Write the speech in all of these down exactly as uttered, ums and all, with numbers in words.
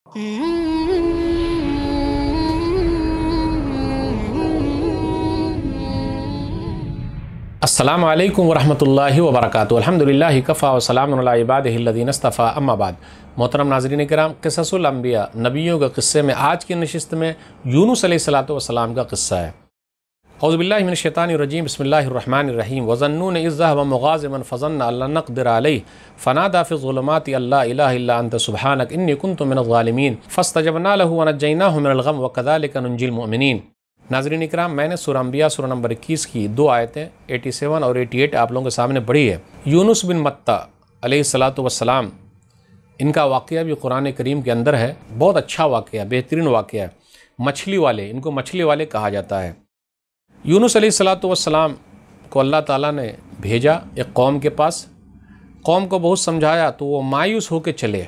अस्सलामु अलैकुम वरहमतुल्लाहि वबरकातुहू। अल्हम्दुलिल्लाहि कफ़ा व सलामुन अला इबादिहिल्लज़ीना इस्तफ़ा, अम्मा बाद। मोहतरम नाज़रीन किराम, क़िससुल अंबिया, नबियों के क़िस्से में आज की नशिस्त में यूनुस अलैहिस्सलातु वस्सलाम का क़िस्सा है। औज़ु बिल्लाहि मिनश शैतानिर रजीम, बिस्मिल्लाहिर रहमानिर रहीम। वज़न्नून इज़ ज़हबा मुग़ाज़िबन फ़ज़न्ना अल्ला नक़दिर अलैहि फ़नादा फ़िज़्ज़ुलुमाति अल्ला इलाहा इल्ला अंता सुब्हानक इन्नी कुन्तु मिनज़ ज़ालिमीन फ़स्तजबना लहू व नज्जयनाहु मिनल ग़म व कज़ालिका नुंजिल मुमिनीन। नाज़रीन इकराम, मैंने सूरह अंबिया सूरह नंबर इक्कीस की दो आयतें सत्तासी और अट्ठासी आप लोगों के सामने पढ़ी है। यूनुस बिन मत्ता अलैहिस्सलातु वस्सलाम, इनका वाक़या भी कुरान करीम के अंदर है। बहुत अच्छा वाक़या, बेहतरीन वाक़या है। मछली वाले, इनको मछली वाले कहा जाता है। यूनुस अलैहिस्सलातु वस्सलाम को अल्लाह ताला ने भेजा एक कौम के पास। कौम को बहुत समझाया तो वो मायूस होकर चले।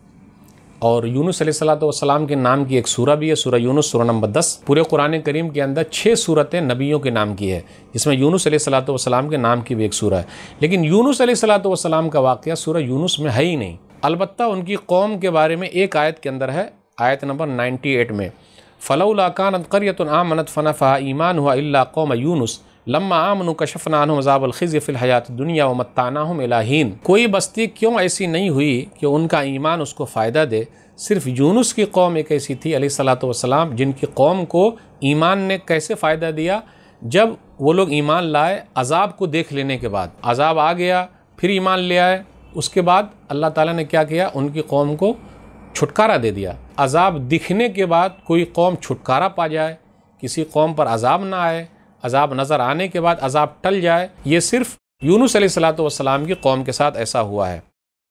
और यूनुस अलैहिस्सलातु वस्सलाम के नाम की एक सूरा भी है, सूरह यूनुस, सूरह नंबर दस। पूरे कुरान करीम के अंदर छः सूरतें नबियों के नाम की है, जिसमें यूनुस अलैहिस्सलातु वस्सलाम के नाम की भी एक सूरा है। लेकिन यूनुस अलैहिस्सलातु वस्सलाम का वाक़या सूरह यूनुस में है ही नहीं। अलबत्ता उनकी कौम के बारे में एक आयत के अंदर है, आयत नंबर अट्ठानवे में, फ़लौला कानत क़र्यतुन आमनत फ़नफ़अहा ईमानुहा इल्ला क़ौम यूनुस लम्मा आमनु कशफ़ना अन्हुम अज़ाबल ख़िज़्य फ़िल हयातिद दुनिया व मत्तानाहुम इला हीन। कोई बस्ती क्यों ऐसी नहीं हुई कि उनका ईमान उसको फ़ायदा दे। सिर्फ यूनुस की कौम एक ऐसी थी अलैहिस्सलातु वस्सलाम, जिनकी कौम को ईमान ने कैसे फ़ायदा दिया। जब वो लोग ईमान लाए, अज़ाब को देख लेने के बाद, अज़ाब आ गया, फिर ईमान ले आए, उसके बाद अल्लाह ताला ने क्या किया, उनकी कौम को छुटकारा दे दिया। अज़ाब दिखने के बाद कोई कौम छुटकारा पा जाए, किसी कौम पर अज़ाब ना आए, अज़ाब नज़र आने के बाद अज़ाब टल जाए, ये सिर्फ यूनुस अलैहिस्सलातु वस्सलाम की कौम के साथ ऐसा हुआ है।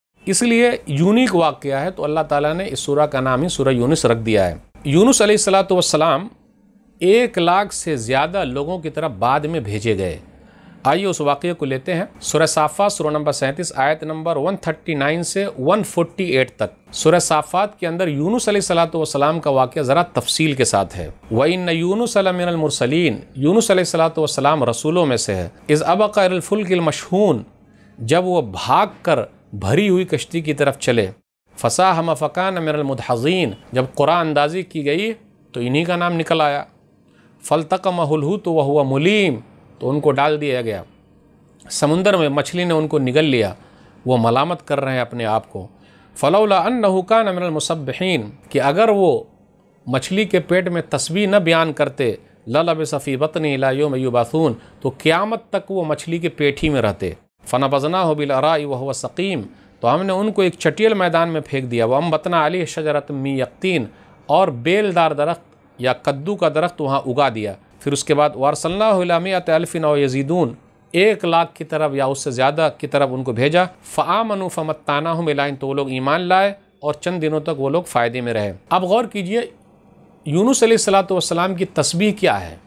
इसलिए यूनिक वाक़या है, तो अल्लाह ताला ने इस सूरा का नाम ही सूरह यूनुस रख दिया है। यूनुस अलैहिस्सलातु वस्सलाम एक लाख से ज़्यादा लोगों की तरफ बाद में भेजे गए। आइए उस वाक़ये को लेते हैं। सूरह साफ़ात सूरह नंबर सैंतीस आयत नंबर एक सौ उनतालीस से एक सौ अड़तालीस तक। सूरह साफ़ात के अंदर यूनुस अलैहिस्सलातु वस्सलाम का वाक़या ज़रा तफसील के साथ है। व इन्न यूनुस लमिनल मुरसलीन, यूनुस अलैहिस्सलातु वस्सलाम रसूलों में से है। इज़ अबक़ा इलल फुल्किल मशहून, जब वो भाग कर भरी हुई कश्ती की तरफ चले। फ़साहम फ़कान मिनल मुदहज़ीन, जब कुरान अंदाज़ी की गई तो इन्हीं का नाम निकल आया। फ़ल्तक़महुल हूत व हुवा मुलीम, तो उनको डाल दिया गया समुंदर में, मछली ने उनको निगल लिया। वो मलामत कर रहे हैं अपने आप को। फ़लौला अन्नहु कान मिनल मुसब्बिहीन, कि अगर वो मछली के पेट में तस्बीह न बयान करते, ललबिसा फ़ी बत्नी इला यौम युबअसून, तो क़यामत तक वो मछली के पेट ही में रहते। फ़नबज़नाहु बिल अराई व हुवा सक़ीम, तो हमने उनको एक चटियल मैदान में फेंक दिया। वअंबतना अलैहि शजरतम मिन यक़तीन, और बेलदार दरख्त या कद्दू का दरख्त वहाँ उगा दिया। फिर उसके बाद वरसलनाहु इला मिअति अल्फ़िन व यज़ीदून, एक लाख की तरफ या उससे ज़्यादा की तरफ उनको भेजा। फ़आमनु फ़मत्तानाहुम इला, तो वो लोग ईमान लाए और चंद दिनों तक वो लोग फ़ायदे में रहे। अब गौर कीजिए, यूनुस अलैहिस्सलातु वस्सलाम की तस्बीह क्या है।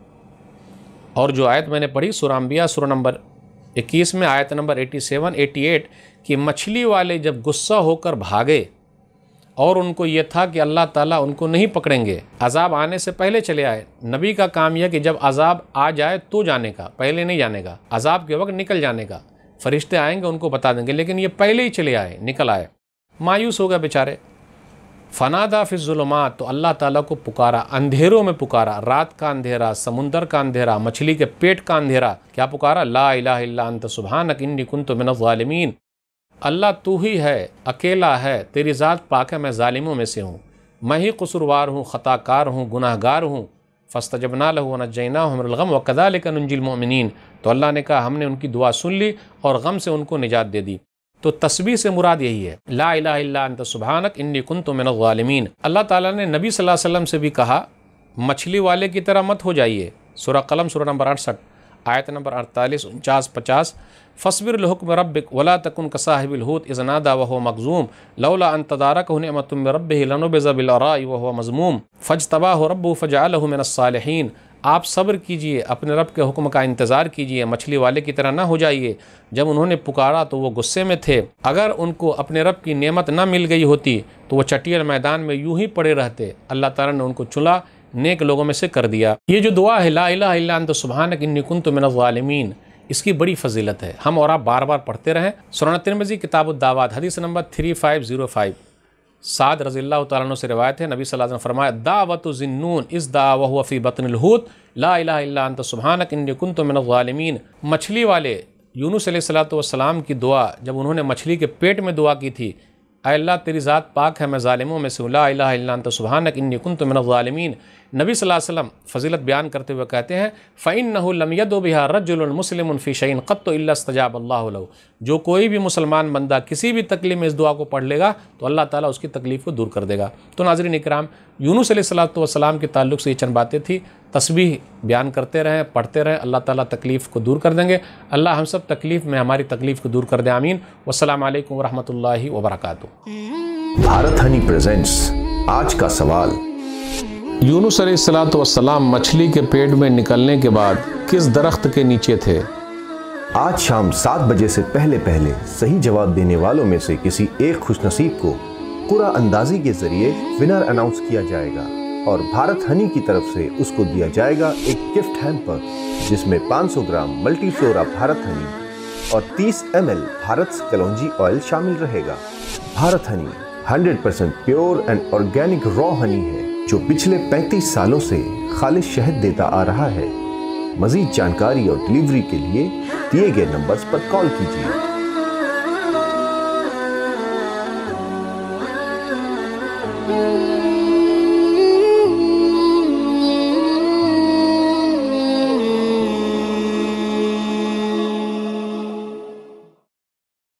और जो आयत मैंने पढ़ी सूरह अंबिया सूरह नंबर इक्कीस में आयत नंबर सत्तासी अट्ठासी, कि मछली वाले जब गुस्सा होकर भागे और उनको ये था कि अल्लाह ताला उनको नहीं पकड़ेंगे, अज़ाब आने से पहले चले आए। नबी का काम यह कि जब अज़ाब आ जाए तो जाने का, पहले नहीं जाने का। अज़ाब के वक्त निकल जाने का, फरिश्ते आएंगे उनको बता देंगे, लेकिन ये पहले ही चले आए, निकल आए। मायूस हो गए बेचारे। फ़नादा फ़िज़्ज़ुलुमात, तो अल्लाह ताला को पुकारा, अंधेरों में पुकारा, रात का अंधेरा, समुंदर का अंधेरा, मछली के पेट का अंधेरा। क्या पुकारा? ला इलाहा इल्ला अंता सुब्हानक इन्नी कुन्तु मिनज़ ज़ालिमीन, अल्लाह तू ही है, अकेला है, तेरी ज़ात पाक है, मैं ज़ालिमों में से हूँ, मैं ही कसूरवार हूँ, ख़ताकार हूँ, गुनाहगार हूँ। फ़स्तजबना लहू व नज्जयनाहु मिनल ग़म व कज़ालिका नुंजिल मुमिनीन, तो अल्लाह ने कहा हमने उनकी दुआ सुन ली और गम से उनको निजात दे दी। तो तस्बीह से मुराद यही है, ला इलाहा इल्ला अंता सुब्हानक इन्नी कुन्तु मिनज़ ज़ालिमीन। अल्लाह ताला ने नबी सल्लल्लाहु अलैहि वसल्लम से भी कहा, मछली वाले की तरह मत हो जाइए। सूरह कलम सूरह नंबर अड़सठ आयत नंबर अड़तालीस उनचास पचास। फ़स्बिर लिहुक्म रब्बिक वला तकुन कसाहिबिल हूत इज़ नादा व हुवा मग़ज़ूम लौला अन तदारकहु निअमतुम मिन रब्बिहि लनुबिज़ बिल अराई व हुवा मज़मूम फ़ज्तबाहु रब्बुहु फ़जअलहु मिनस सालिहीन। आप सब्र कीजिए, अपने रब के हुक्म का इंतज़ार कीजिए, मछली वाले की तरह ना हो जाइए। जब उन्होंने पुकारा तो वो गुस्से में थे। अगर उनको अपने रब की नेमत ना मिल गई होती तो वो चटियल मैदान में यूं ही पड़े रहते। अल्लाह ताला ने उनको चुना, नेक लोगों में से कर दिया। ये जो दुआ है, ला इलाहा इल्ला अंता सुब्हानक इन्नी कुन्तु मिनज़ ज़ालिमीन, इसकी बड़ी फजीलत है। हम और आप बार बार पढ़ते रहें। सुनन तिरमिज़ी किताबुद दावात हदीस number three five zero five. Saad रज़ियल्लाहु तआला अन्हु से रिवायत है, नबी सल्लल्लाहु अलैहि वसल्लम फरमाया, दावतु ज़िन्नून इज़ दा व हुवा फ़ी बत्निल हूत ला इलाहा इल्ला अंत सुब्हानक इन्नी कुन्तु मिनज़ ज़ालिमीन। मछली वाले यूनुस अलैहिस्सलातु वस्सलाम की दुआ, जब उन्होंने मछली के पेट में दुआ की थी, ऐ अल्लाह तेरी ज़ात पाक है, मैं ज़ालिमों में से, ला इलाहा इल्ला अंत सुब्हानक इन्नी कुन्तु मिनज़ ज़ालिमीन। नबी सल्लल्लाहु अलैहि वसल्लम फजीलत बयान करते हुए कहते हैं, फ़इन्नहु लम यदु बिहा रजुलुन मुस्लिमुन फ़ी शैइन क़त्तु इल्ला इस्तजाब अल्लाहु लहू। जो कोई भी मुसलमान बंदा किसी भी तकलीफ़ में इस दुआ को पढ़ लेगा तो अल्लाह ताला उसकी तकलीफ़ को दूर कर देगा। तो नाज़रीन इकराम, यूनुस अलैहिस्सलातु वस्सलाम के ताल्लुक़ से ये चंद बातें थी। तस्बीह बयान करते रहें, पढ़ते रहें, अल्लाह ताला तकलीफ़ को दूर कर देंगे। अल्लाह हम सब तकलीफ़ में हमारी तकलीफ़ को दूर कर दे, आमीन। वस्सलामु अलैकुम वरहमतुल्लाहि वबरकातुहू। भारत हनी प्रेजेंट्स आज का सवाल। यूनुस अलैहिस्सलातु वस्सलाम मछली के पेट में निकलने के बाद किस दरख्त के नीचे थे? आज शाम सात बजे से पहले पहले सही जवाब देने वालों में से किसी एक खुशनसीब को कुरा अंदाजी के जरिए विनर अनाउंस किया जाएगा और भारत हनी की तरफ से उसको दिया जाएगा एक गिफ्ट हैम्पर जिसमें पाँच सौ ग्राम मल्टीफ्लोरा भारत हनी और तीस M L Bharat kalonji oil शामिल रहेगा। Bharat honey hundred percent pure and organic raw honey है जो पिछले पैंतीस सालों से खालिश शहद देता आ रहा है। मजीद जानकारी और डिलीवरी के लिए दिए गए नंबर्स पर कॉल कीजिए।